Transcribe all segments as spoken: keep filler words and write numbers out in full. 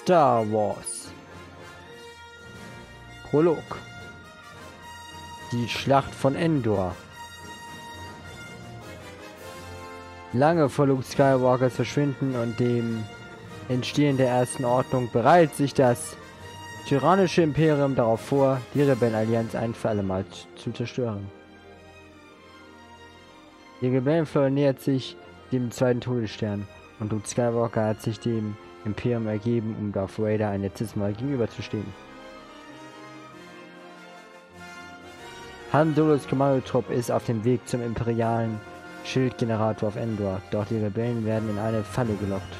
Star Wars. Prolog. Die Schlacht von Endor. Lange vor Luke Skywalkers Verschwinden und dem Entstehen der Ersten Ordnung bereitet sich das tyrannische Imperium darauf vor, die Rebellenallianz ein für alle Mal zu zerstören. Die Rebellenflotte nähert sich dem zweiten Todesstern und Luke Skywalker hat sich dem Imperium ergeben, um Darth Vader ein letztes Mal gegenüberzustehen. Han Solos Kommandotrupp ist auf dem Weg zum imperialen Schildgenerator auf Endor, doch die Rebellen werden in eine Falle gelockt.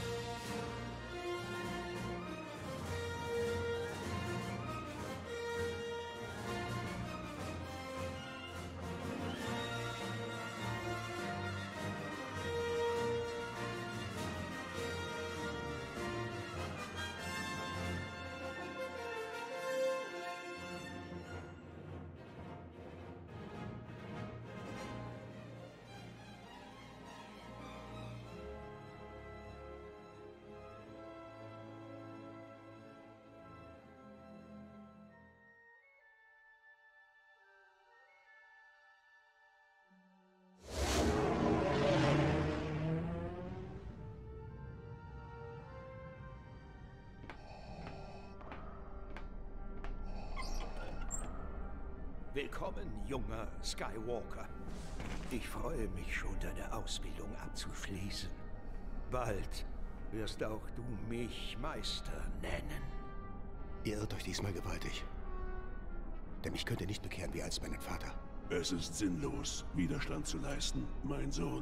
Willkommen, junger Skywalker. Ich freue mich schon, deine Ausbildung abzuschließen. Bald wirst auch du mich Meister nennen. Ihr irrt euch diesmal gewaltig. Denn ich könnte nicht bekehren wie als meinen Vater. Es ist sinnlos, Widerstand zu leisten, mein Sohn.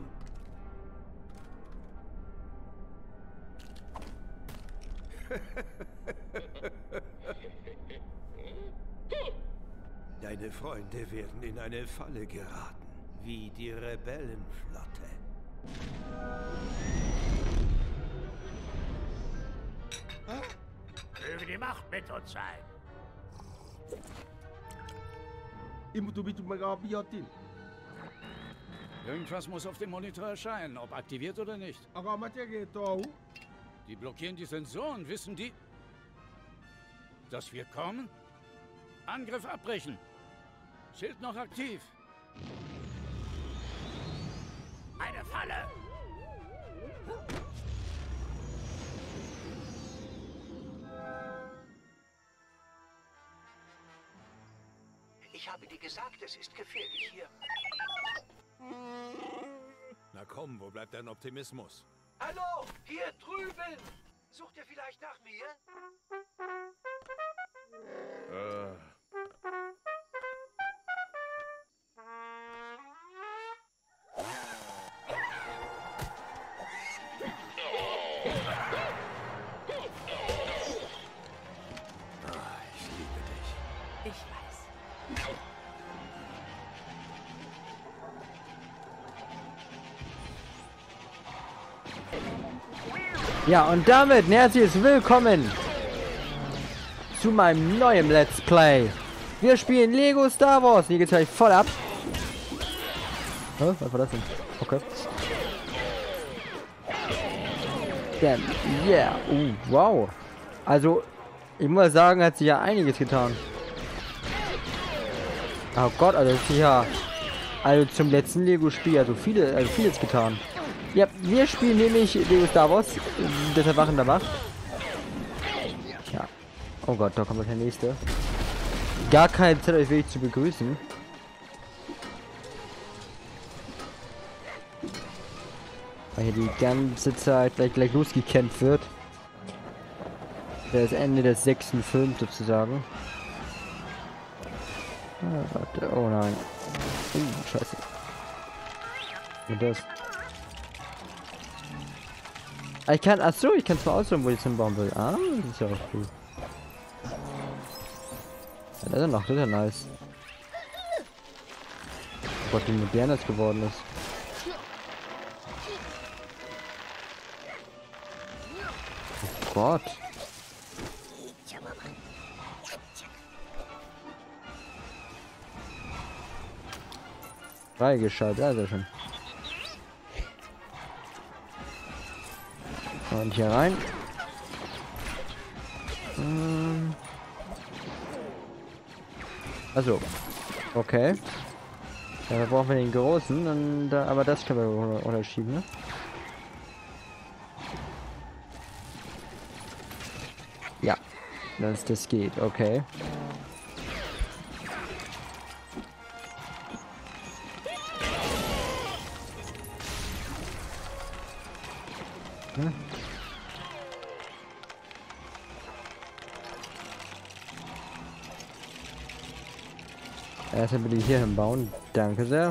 Deine Freunde werden in eine Falle geraten, wie die Rebellenflotte. Möge die Macht mit uns sein. Irgendwas muss auf dem Monitor erscheinen, ob aktiviert oder nicht. Die blockieren die Sensoren, wissen die, dass wir kommen? Angriff abbrechen. Schild noch aktiv. Eine Falle! Ich habe dir gesagt, es ist gefährlich hier. Na komm, wo bleibt dein Optimismus? Hallo, hier drüben! Sucht ihr vielleicht nach mir? Äh... Ich weiß. Ja, und damit ein herzliches Willkommen zu meinem neuen Let's Play. Wir spielen Lego Star Wars. Hier geht's gleich voll ab. Hä? Was war das denn? Okay. Damn. Yeah. Uh, wow. Also, ich muss sagen, hat sich ja einiges getan. Oh Gott, also ist ja also zum letzten Lego-Spiel also viele, also vieles getan. Ja, wir spielen nämlich Lego Star Wars, das Erwachen der Macht. Ja. Oh Gott, da kommt der nächste. Gar keine Zeit, euch wirklich zu begrüßen. Weil hier die ganze Zeit gleich, gleich losgekämpft wird. Das Ende des sechsten Films sozusagen. Ah, warte, oh nein. Uh, scheiße. Und das. Ah, ich kann, achso, ich kann zwar aussuchen, wo ich es hinbauen will. Ah, das ist ja auch cool. Ja, das ist noch, das ist ja nice. Oh Gott, wie modern das geworden ist. Oh Gott. Freigeschaltet, ja, sehr schön. Und hier rein. Ähm. Also. Okay. Ja, da brauchen wir den großen, und, äh, aber das können wir unterschieben, ne? Ja. Dass das geht, okay. Hm? Erstmal bitte hier hinbauen. Danke sehr.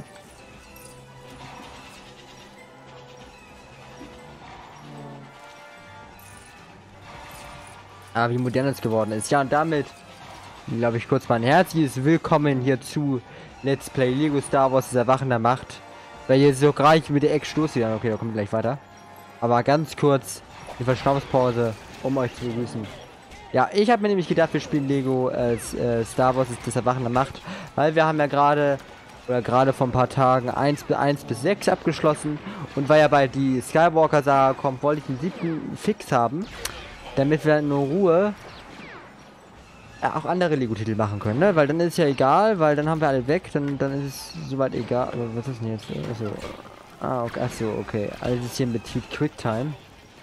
Ah, wie modern es geworden ist. Ja, und damit, glaube ich, kurz mal ein herzliches Willkommen hier zu Let's Play Lego Star Wars, das Erwachen der Macht. Weil hier so gleich mit der Eck-Stoß wieder. Okay, da kommt gleich weiter. Aber ganz kurz die Verschnaufspause, um euch zu begrüßen. Ja, ich habe mir nämlich gedacht, wir spielen Lego äh, äh, Star Wars, das Erwachen der Macht. Weil wir haben ja gerade, oder gerade vor ein paar Tagen eins bis sechs abgeschlossen. Und weil ja bald die Skywalker-Saga kommt, wollte ich den siebten fix haben. Damit wir in Ruhe äh, auch andere Lego-Titel machen können, ne? Weil dann ist ja egal, weil dann haben wir alle weg, dann, dann ist es soweit egal. Aber was ist denn jetzt? Achso. Ah, okay. Achso, okay. Alles ist hier mit Quicktime.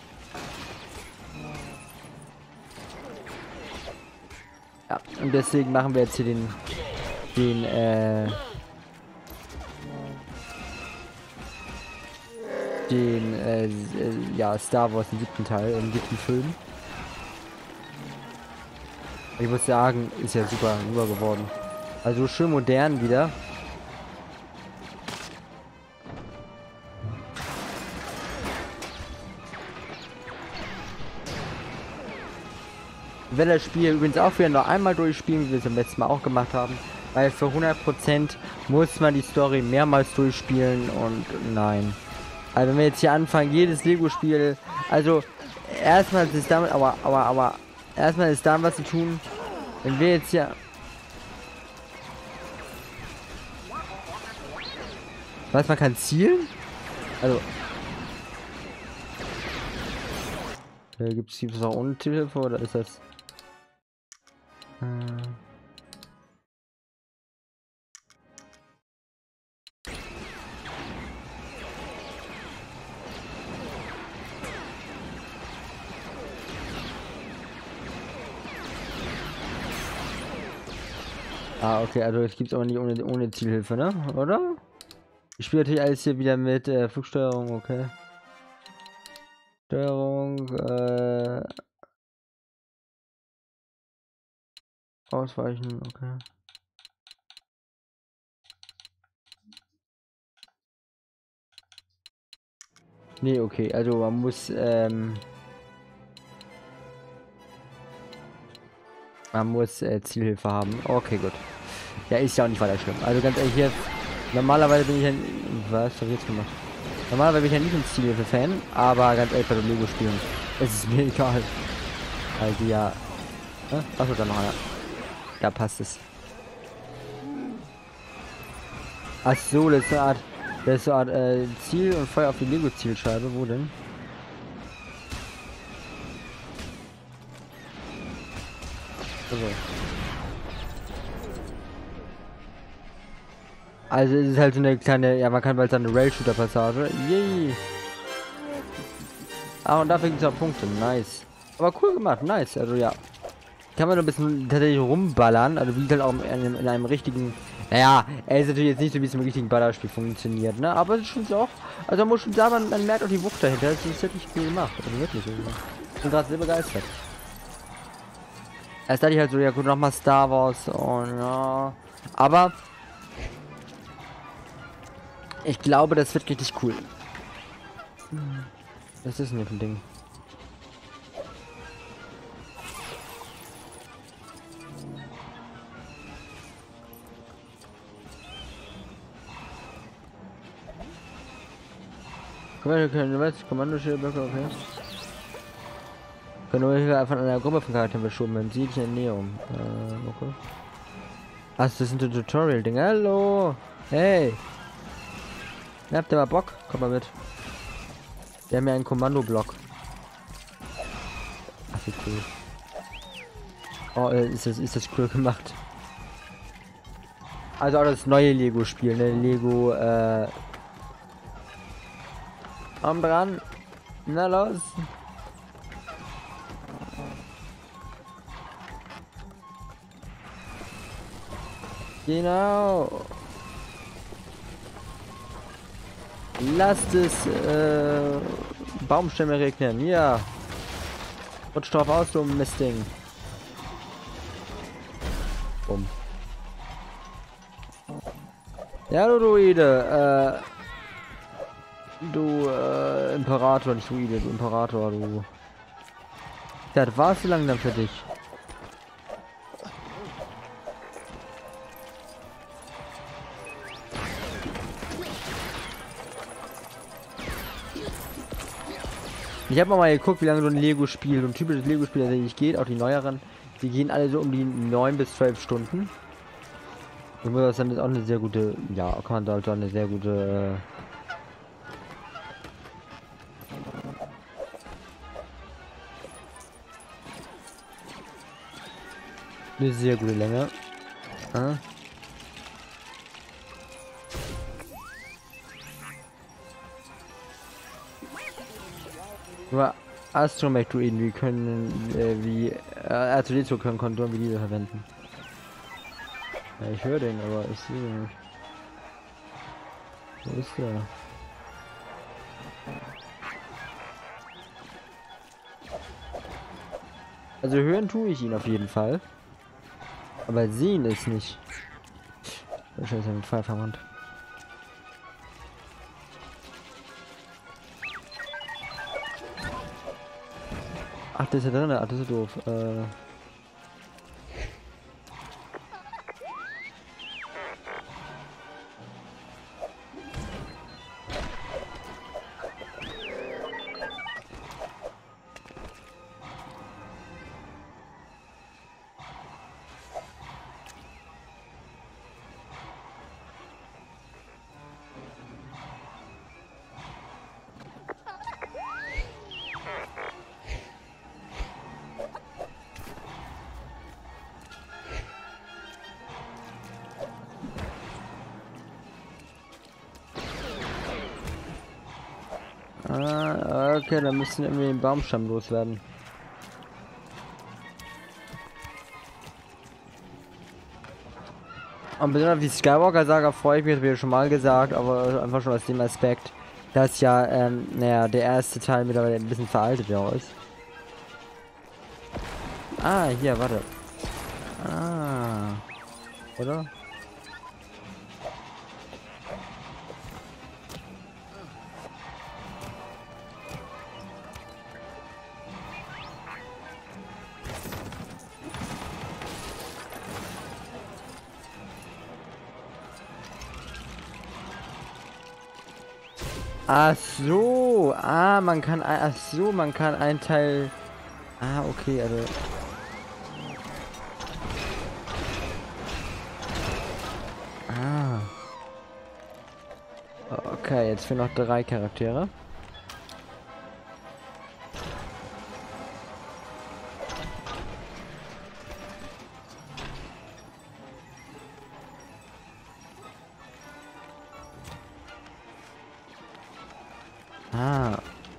Ja, und deswegen machen wir jetzt hier den, den, äh, den, äh, ja, Star Wars, den siebten Teil, im siebten Film. Ich muss sagen, ist ja super rüber geworden. Also schön modern wieder. Ich werde das Spiel übrigens auch wieder noch einmal durchspielen, wie wir es beim letzten Mal auch gemacht haben. Weil für hundert Prozent muss man die Story mehrmals durchspielen und nein. Also wenn wir jetzt hier anfangen, jedes Lego-Spiel, also erstmal ist es damit, aber, aber, aber, erstmal ist da was zu tun, wenn wir jetzt hier... Was, man kann zielen? Also... Äh, gibt es auch ohne Zielhilfe oder ist das... Äh... Ah, okay, also es gibt es aber nicht ohne, ohne Zielhilfe, ne? Oder? Ich spiele natürlich alles hier wieder mit äh, Flugsteuerung, okay. Steuerung, äh... Ausweichen, okay. Nee, okay, also man muss, ähm... Man muss äh, Zielhilfe haben. Okay, gut. Ja, ist ja auch nicht weiter schlimm. Also ganz ehrlich, hier, normalerweise bin ich ja... Was hab ich jetzt gemacht? Normalerweise bin ich ja nicht ein Zielhilfe-Fan, aber ganz ehrlich, bei den Lego-Spielen ist es mir egal. Also ja... Äh? Achso, dann noch einer. Da passt es. Ach so, das ist eine Art... Das ist so eine Art äh, Ziel und Feuer auf die Lego-Zielscheibe. Wo denn? Also. Also es ist halt so eine kleine, ja man kann bald sagen, eine Rail-Shooter-Passage. Yay! Ah, und dafür gibt es auch Punkte. Nice. Aber cool gemacht, nice. Also ja. Kann man nur ein bisschen tatsächlich rumballern. Also wie halt auch in einem, in einem richtigen... Naja, er ist natürlich jetzt nicht so wie es im richtigen Ballerspiel funktioniert, ne? Aber es ist schon so auch... Also man muss schon sagen, man, man merkt auch die Wucht dahinter. Das ist wirklich cool gemacht. Also wirklich cool gemacht. Ich bin gerade sehr begeistert. Erst dachte ich halt so, ja gut, nochmal Star Wars und ja. Aber ich glaube, das wird richtig cool. Was ist denn hier für ein Ding? Kommando, was? Kommandoschildblöcke, okay. Können wir von einer Gruppe von Charakteren verschoben werden. Sieht in Neum. Äh, okay. Ach, das sind die Tutorial-Dinge. Hallo! Hey! Habt ihr mal Bock? Komm mal mit. Wir haben ja einen Kommandoblock. Ach, wie cool. Oh, äh, ist das, ist das cool gemacht. Also auch das neue Lego-Spiel, ne? Lego, äh... Arm dran. Na los. Genau. Lasst es, äh... Baumstämme regnen, ja. Rutscht drauf aus, du Mistding. Bumm. Ja, du Druide, äh... Du, äh, Imperator, nicht Druide, du Imperator, du... Das war zu lang dann für dich. Ich habe mal geguckt, wie lange so ein Lego-Spiel, so ein typisches Lego-Spiel tatsächlich geht, auch die neueren. Die gehen alle so um die neun bis zwölf Stunden. Ich muss das dann ist auch eine sehr gute, ja, kann man da eine sehr gute... Äh, eine sehr gute Länge. Äh? Nur Astromech-Druiden, wie können, äh, wie, äh, R zwei D zwei können Konturen wie diese verwenden. Ja, ich höre den, aber ich sehe ihn nicht. Wo ist der? Also hören tue ich ihn auf jeden Fall. Aber sehen ist nicht. Scheiße, mit Pfeil verwandt. Ach, das ist ja drin, ach, das ist ja doof. Äh Ah, okay, dann müssen wir irgendwie den Baumstamm loswerden. Und besonders wie Skywalker-Saga freue ich mich, das habe ich ja schon mal gesagt, aber einfach schon aus dem Aspekt, dass ja, ähm, naja, der erste Teil mittlerweile ein bisschen veraltet ja ist. Ah, hier, warte. Ah. Oder? Ach so, ah, man kann, ach so, man kann einen Teil, ah, okay, also, ah, okay, jetzt fehlen noch drei Charaktere. Ah.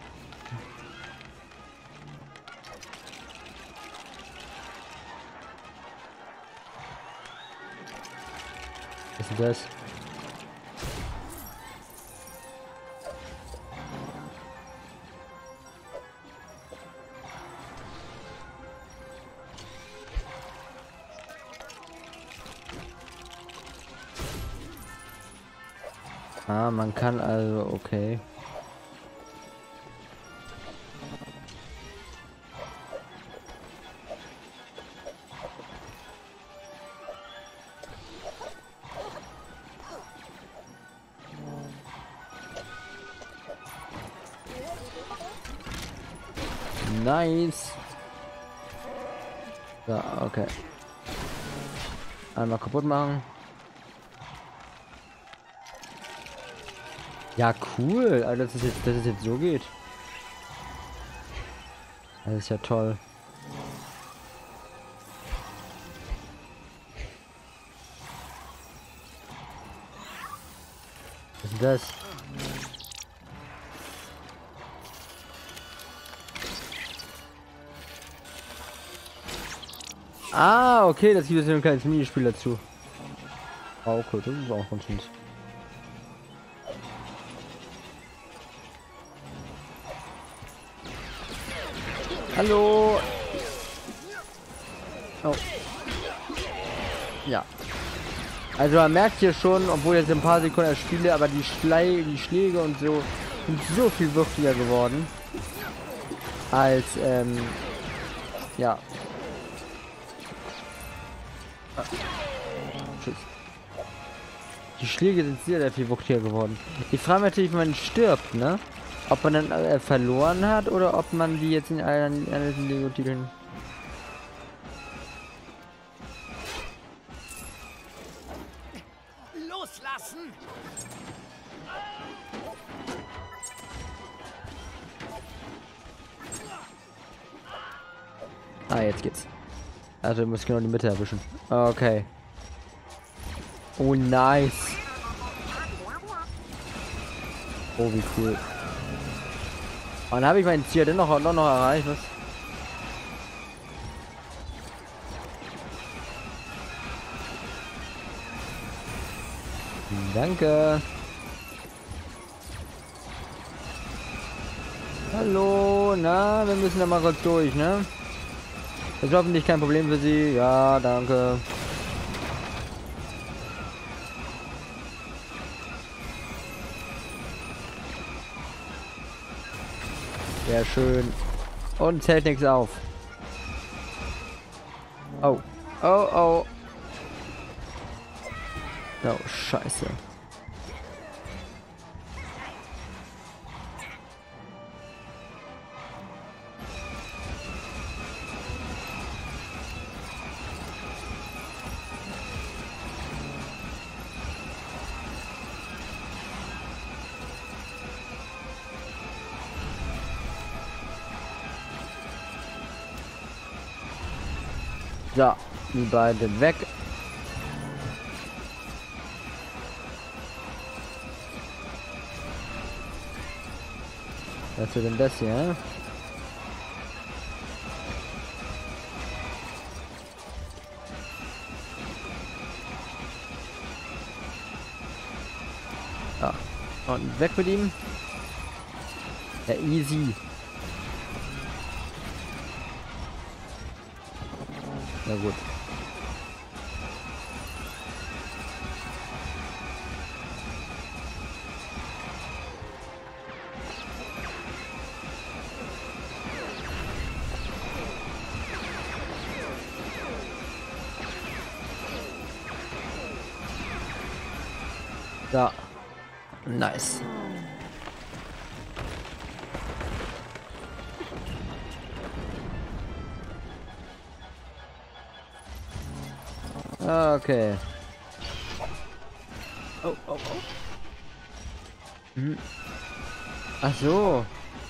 Was ist das? Ah, man kann also, okay. Nice. Ja, okay. Einmal kaputt machen. Ja, cool. Also, dass es jetzt, dass es jetzt so geht. Das ist ja toll. Was ist denn das? Ah, okay, das gibt jetzt ein kleines Minispiel dazu. Ah, okay, das ist auch ganz süß. Hallo! Oh. Ja. Also man merkt hier schon, obwohl jetzt ein paar Sekunden erst spiele, aber die, Schlei die Schläge und so sind so viel wuchtiger geworden. Als, ähm, ja. Ah. Tschüss. Die Schläge sind sehr, sehr viel wuchtiger geworden. Ich frage mich natürlich, wenn man stirbt, ne? Ob man dann äh, verloren hat oder ob man die jetzt in allen anderen Lego-Titeln... Loslassen! Ah, jetzt geht's. Also muss ich genau die Mitte erwischen. Okay. Oh, nice. Oh, wie cool. Und dann habe ich mein Ziel denn noch, noch, noch erreicht, was? Danke. Hallo, na, wir müssen da mal kurz durch, ne? Das ist hoffentlich kein Problem für Sie. Ja, danke. Sehr schön. Und zählt nichts auf. Oh. Oh, oh. Oh, scheiße. So, die beiden weg. Was ist denn das hier? Ja, und weg mit ihm. Ja, easy. Na gut. Ja. Nice. Okay. Oh, oh, oh. Hm. Ach so.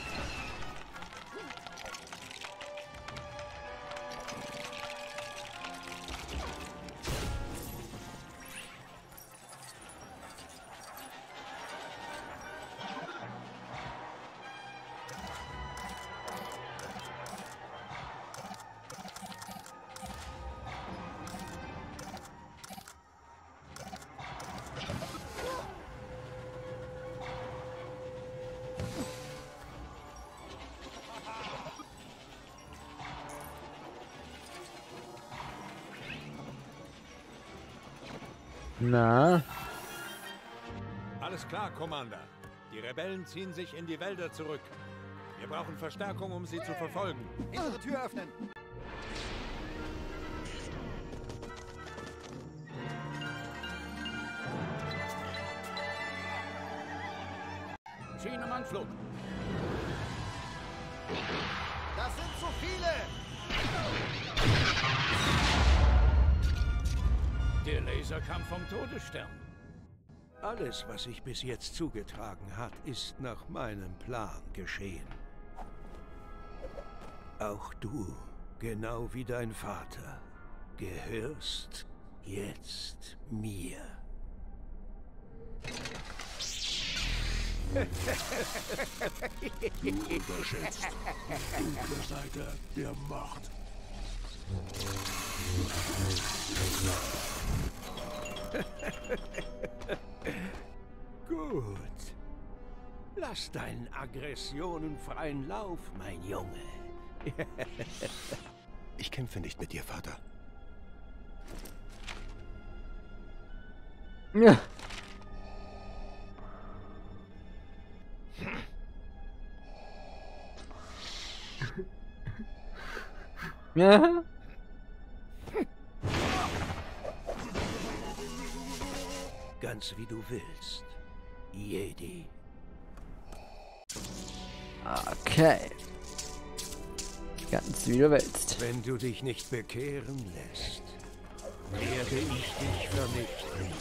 Na? Alles klar, Commander. Die Rebellen ziehen sich in die Wälder zurück. Wir brauchen Verstärkung, um sie zu verfolgen. Hintere Tür öffnen. Schienenanflug. Das sind zu viele! Der Laser kam vom Todesstern. Alles, was sich bis jetzt zugetragen hat, ist nach meinem Plan geschehen. Auch du, genau wie dein Vater, gehörst jetzt mir. Du unterschätzt die dunkle Seite der Macht. Gut. Lass deinen Aggressionen freien Lauf, mein Junge. Ich kämpfe nicht mit dir, Vater. Ja. Ja. Ganz wie du willst, Jedi. Okay. Ganz wie du willst. Wenn du dich nicht bekehren lässt, werde ich dich vernichten.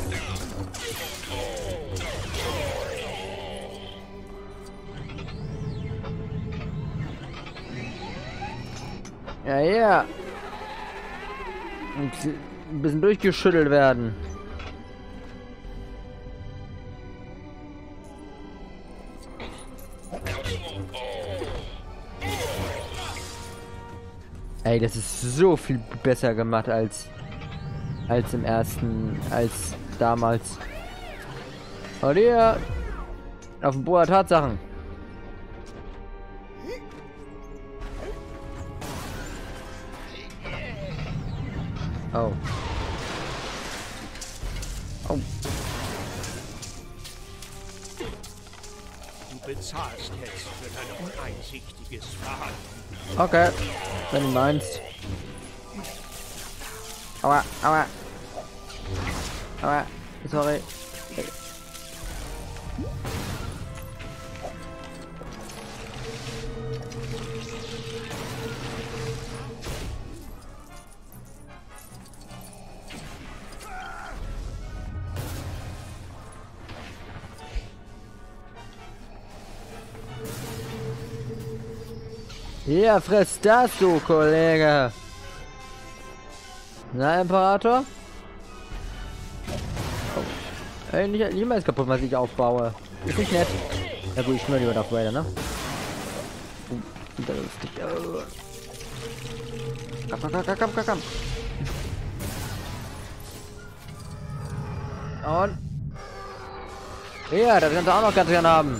Ja, ja. Und ein bisschen durchgeschüttelt werden. Ey, das ist so viel besser gemacht als als im ersten, als damals. Und hier auf dem Boden der Tatsachen. Oh. Oh. Du bezahlst jetzt für dein uneinsichtiges Verhalten. Okay, wenn du meinst. Aua, aua. Aua, sorry. Ja, friss das, du Kollege. Na, Imperator? Oh. Ey, nicht, niemals kaputt, was ich aufbaue. Ist nicht nett. Ja gut, ich schmöre lieber Darth Vader, ne? Oh, das ist lustig. Oh. Komm, komm, komm, komm, komm, komm. Und? Ja, das kannst du auch noch ganz gern haben.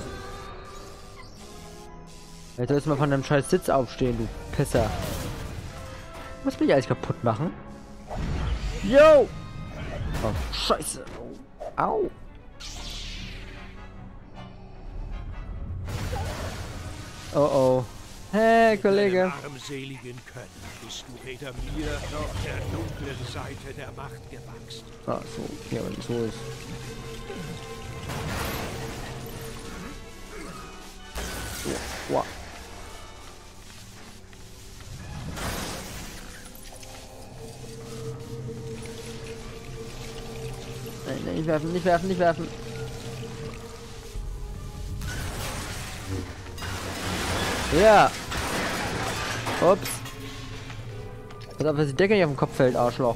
Jetzt sollst du mal von deinem scheiß Sitz aufstehen, du Pisser. Muss mich alles kaputt machen? Yo! Oh, scheiße. Au. Oh oh. Hey, Kollege. Deinem armseligen Können bist du weder mir noch der dunklen Seite der Macht gewachsen. Ah, so. Ja, wenn es so ist. So. Wow. Nein, nein, nicht werfen, nicht werfen, nicht werfen. Ja. Ups. Pass auf, dass die Decke nicht auf den Kopf fällt, Arschloch.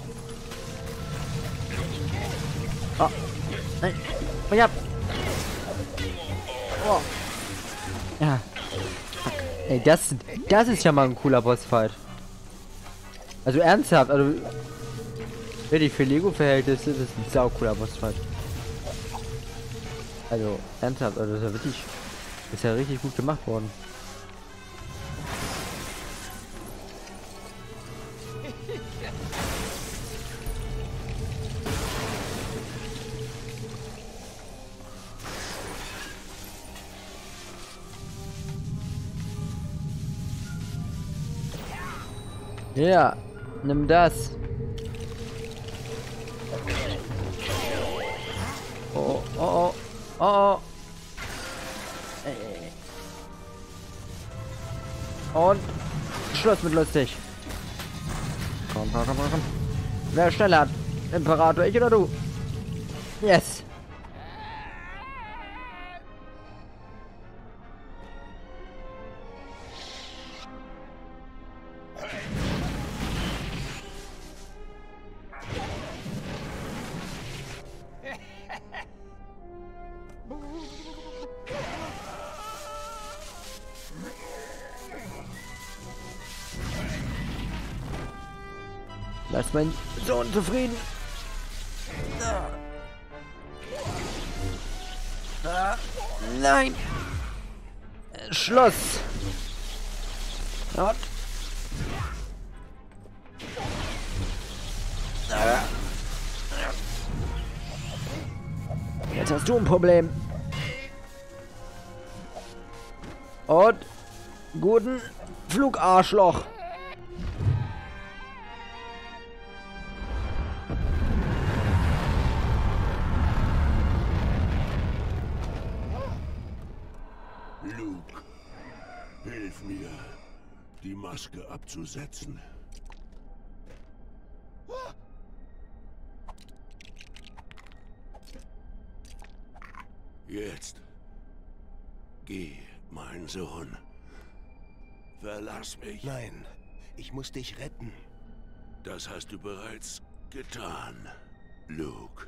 Oh. Nein. Ich hab. Oh. Ja. Fuck. Ey, das, das ist ja mal ein cooler Bossfight. Also ernsthaft, also wirklich für Lego-Verhältnisse ist das ein sau cooler Bossfight. Also ernsthaft, also das ist ja wirklich, das ist ja richtig gut gemacht worden. Ja, nimm das. Oh, oh, oh, oh, oh. Ey. Und Schluss mit lustig. Komm, komm, komm, komm. Wer schneller hat? Imperator, ich oder du? Yes. Lass meinen Sohn zufrieden. Ah. Ah. Nein. Schluss. Und. Ah. Jetzt hast du ein Problem. Und guten Flugarschloch. Luke, hilf mir, die Maske abzusetzen. Jetzt. Geh, mein Sohn. Verlass mich. Nein, ich muss dich retten. Das hast du bereits getan, Luke.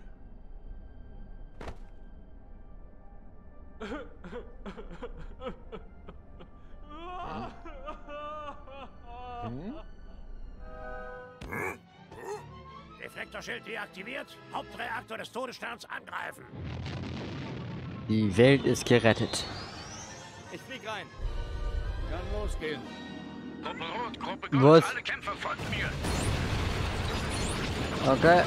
Hm? Deflektorschild deaktiviert. Hauptreaktor des Todessterns angreifen. Die Welt ist gerettet. Ich flieg rein. Kann losgehen. Gruppe Rot, Gruppe Was? Gold, alle Kämpfer folgen mir. Okay.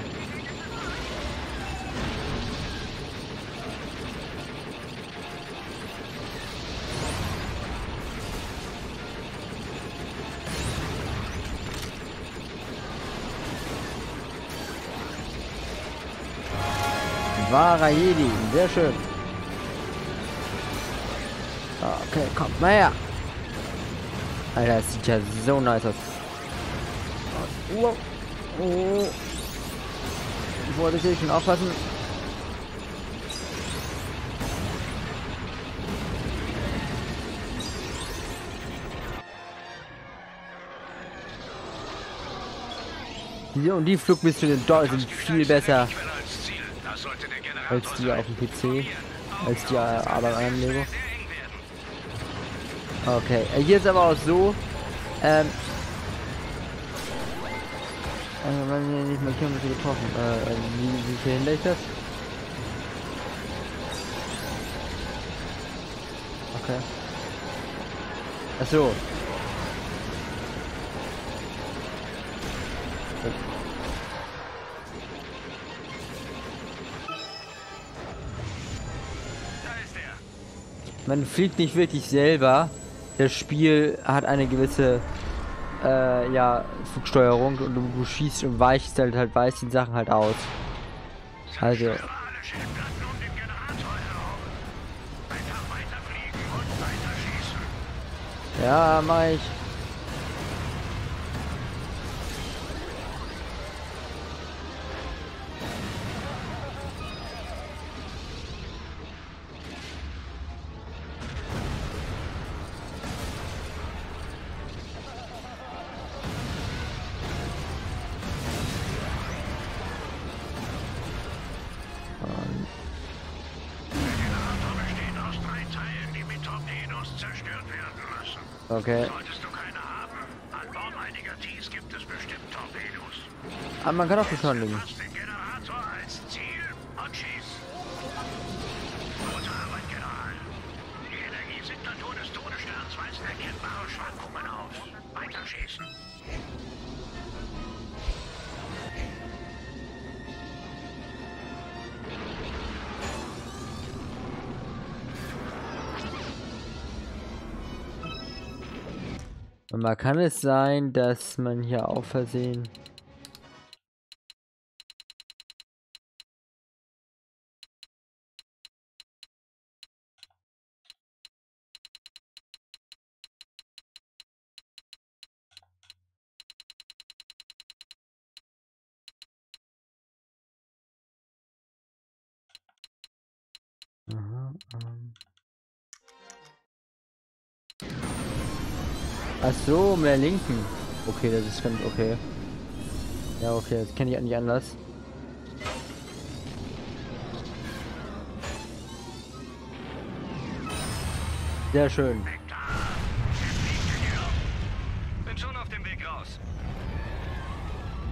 Wahrer Jedi, sehr schön. Okay, kommt mal her. Alter, das sieht ja so nice aus. Oh, oh. Ich wollte hier schon aufpassen. Die und die Flugmissionen dort sind viel besser als die auf dem P C, als die aber an Lego. Okay, hier ist aber auch so, ähm, also wenn wir nicht markieren, was wir getroffen, äh, wie, wie verhindere ich das? Okay. Ach so. Man fliegt nicht wirklich selber. Das Spiel hat eine gewisse äh, ja, Flugsteuerung und du, du schießt und weichst halt halt weißt die Sachen halt aus. Also. Ja, mach ich. Okay. Solltest du keine haben, an Bord einiger Ts gibt es bestimmt Torpedos. Aber man kann auch beschleunigen. Fass den Generator als Ziel und schieß. Gute Arbeit, General. Die Energiesignatur des Todessterns weist erkennbare Schwankungen auf. Weiter schießen. Und mal kann es sein, dass man hier auf Versehen Aha, ähm. Ach so, mit der linken. Okay, das ist ganz okay. Ja, okay, das kenne ich eigentlich anders. Sehr schön. Bin schon auf dem Weg raus.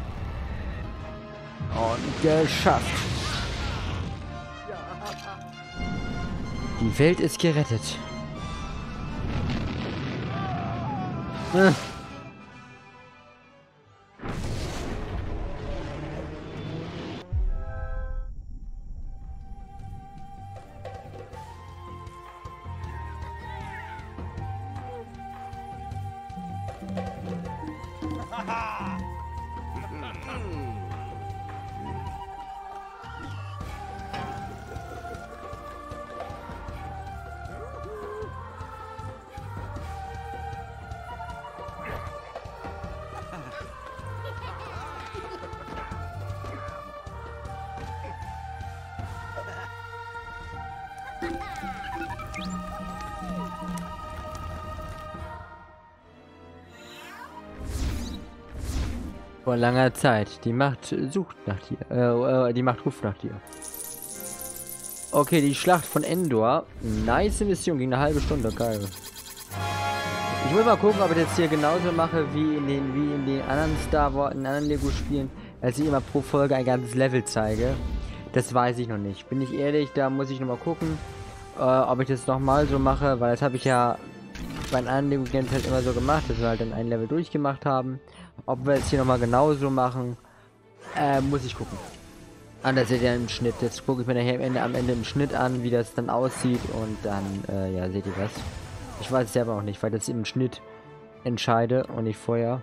Und geschafft. Die Welt ist gerettet. Äh. Vor langer Zeit. Die Macht sucht nach dir. Äh, äh, die Macht ruft nach dir. Okay, die Schlacht von Endor. Nice Mission, ging eine halbe Stunde. Geil. Ich muss mal gucken, ob ich das hier genauso mache wie in den, wie in den anderen Star Wars, in anderen Lego-Spielen, als ich immer pro Folge ein ganzes Level zeige. Das weiß ich noch nicht. Bin ich ehrlich, da muss ich noch mal gucken, äh, ob ich das nochmal so mache, weil das habe ich ja bei den anderen Lego-Games halt immer so gemacht, dass wir halt dann ein Level durchgemacht haben. Ob wir jetzt hier nochmal genauso machen, äh, muss ich gucken. Anders seht ihr im Schnitt. Jetzt gucke ich mir nachher am Ende, am Ende im Schnitt an, wie das dann aussieht und dann, äh, ja, seht ihr das. Ich weiß es selber auch nicht, weil das im Schnitt entscheide und nicht vorher.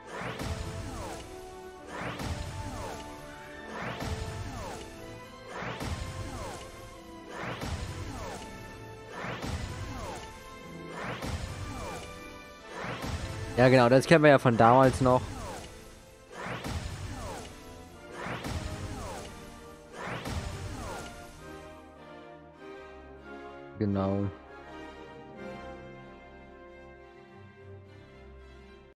Ja genau, das kennen wir ja von damals noch. Genau.